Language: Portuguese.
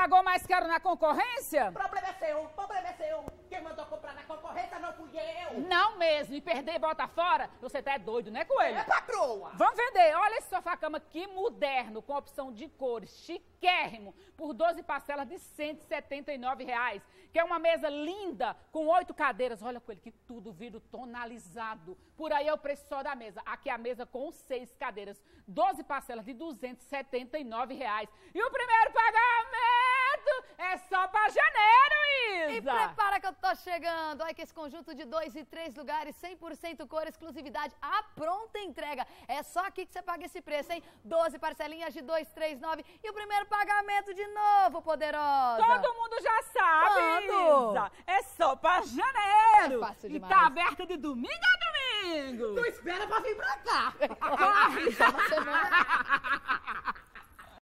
Pagou mais caro na concorrência? Problema é seu, problema é seu. Quem mandou comprar na concorrência não fui eu. Não mesmo, e perder e bota fora? Você tá doido, né, Coelho? É, patroa. Vamos vender. Olha esse sofá-cama que moderno, com opção de cores, chiquérrimo, por 12 parcelas de R$ 179. Que é uma mesa linda, com 8 cadeiras. Olha, Coelho, que tudo vidro tonalizado. Por aí é o preço só da mesa. Aqui é a mesa com 6 cadeiras, 12 parcelas de R$ 279. E o primeiro pagamento é só para janeiro, Isa! E prepara que eu tô chegando. Olha que esse conjunto de 2 e 3 lugares, 100% cor, exclusividade, a pronta entrega. É só aqui que você paga esse preço, hein? 12 parcelinhas de 239 e o primeiro pagamento de novo, poderosa. Todo mundo já sabe, Quando? Isa. É só para janeiro. É fácil e demais. tá aberta de domingo a domingo. Tu espera pra vir pra cá. Só uma semana.